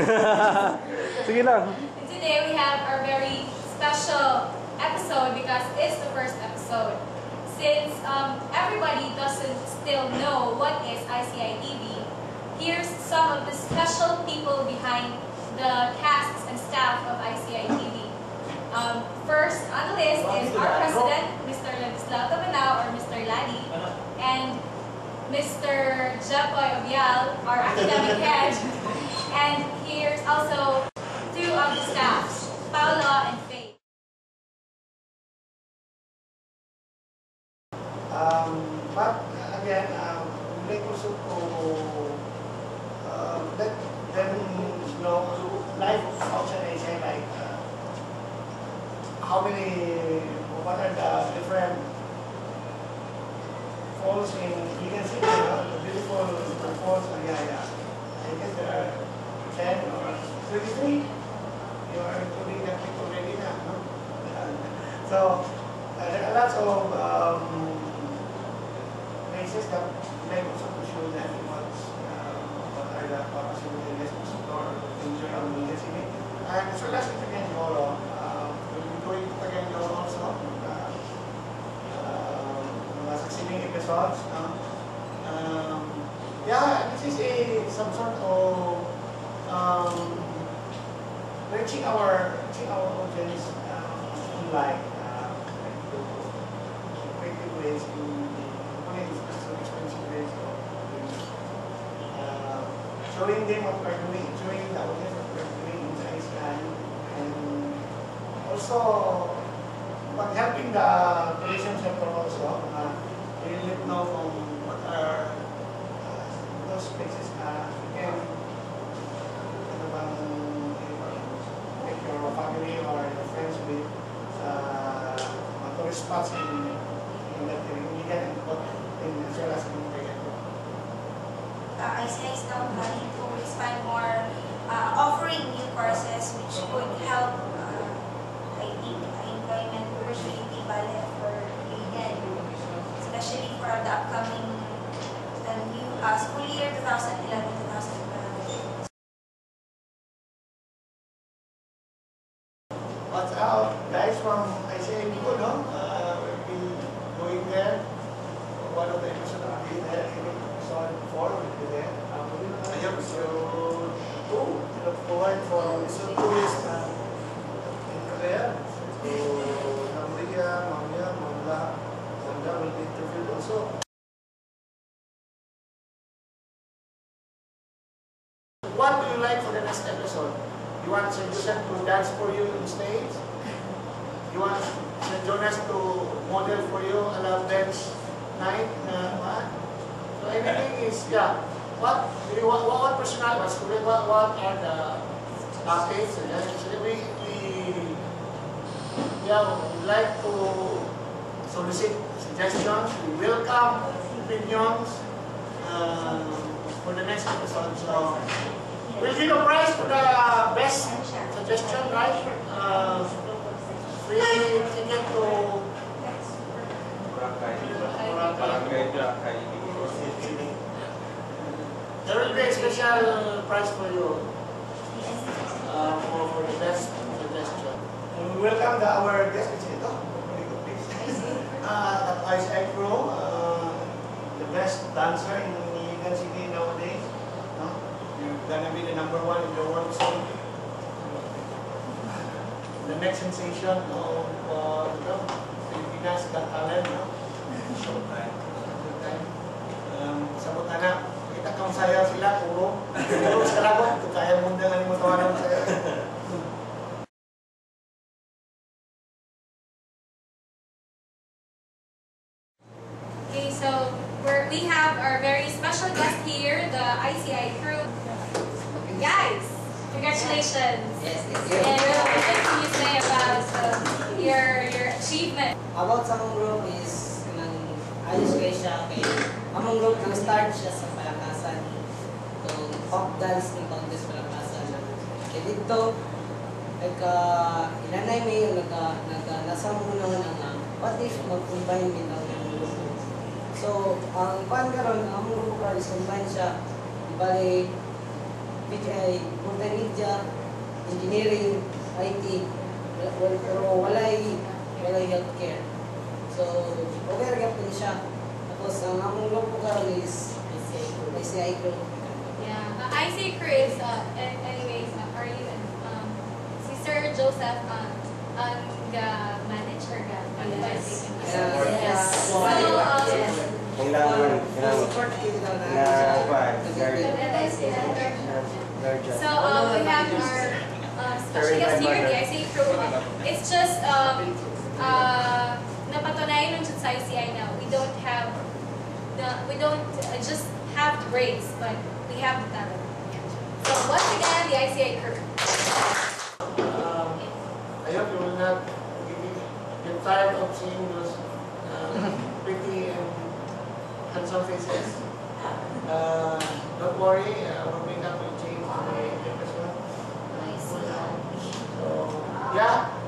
Sige lang. Today we have our very special episode because it's the first episode. Since everybody doesn't still know what is ICI TV, here's some of the special people behind the casts and staff of ICI TV. First on the list is our president, Mr. Ladislao Tabanao or Mr. Lani, and Mr. Japoy Obial, our academic head. And here's also two of the staffs, Paula and Faye. But again, we like also to let them know life outside Asia, like what are the different falls in Vegan City, the beautiful falls. Yeah. I guess there are 10 or 33. You are including the people already now, no? So there are lots of places that like also to show them what are the possibilities to explore, enjoy on Vegan City. And so last week again, tomorrow, we'll be going to again also. Succeeding episodes. Yeah, this is some sort of reaching our audience online, creative ways to expensive ways of showing them what we're doing, showing the audience what we're doing in ICI, and also but helping the tourism sector also. We let know from what are those places again, take your family or your friends with tourist spots in that area and put in as well as in ICI is now planning to expand more, offering new courses which would help, I think, employment opportunity for vegan, especially for the upcoming new school year 2011-2012. What's up, guys from ICI people, no? We'll be going there. One of the episodes will be there. Episode 4 will be there. Episode 2. We look forward for episode 2 is in Korea. So, Namriya, Mamya, Mamla, Sandra will be interviewed also. What do you like for the next episode? You want St. Joseph to dance for you on stage? You want St. Jonas to model for you a love dance night? What? So anything is, yeah. What do you want? What personalities? What are the topics? So we like to solicit suggestions. We welcome opinions for the next episode. So we'll give a prize for the best suggestion, right? Free ticket to there will be a special prize for you for the best suggestion. And we welcome our guest, the ICI crew, the best dancer in Vegan City nowadays. You're gonna be the #1 in the world soon. The next sensation of Pilipinas Got Talent, no? Showtime. Sabot anak, kita kang saya sila, puro. Puro sa lagot, kaya mong dangan mo tawanan saya. Okay, so we have our very special guest here, the ICI crew. Guys, congratulations! Yes, And what can you say about your achievement? About sa among group is ayos kayo siya kay among group nag-start siya sa palakasan itong pop dance ng contest palakasan kaya dito inanay may nasa muna nga what if mag-combine din ang group. So ang pan karon ang among group is combine siya bali BGI, multimedia, engineering, IT, pero walay healthcare. So, okay rin po siya. Tapos, ang among grupo karon is ICI group. Yeah, ICI Chris, anyways, are you, si Sir Joseph, manager ka? Yes. So, Kailangan Support kayo daw na. So we have our special guest here, the ICI crew. It's just napatunayan nun sa ICI now. We don't just have the grades, but we have the talent. So once again, the ICI crew. I hope you will not get tired of seeing those pretty and handsome faces. Don't worry, our makeup will change today. So, yeah.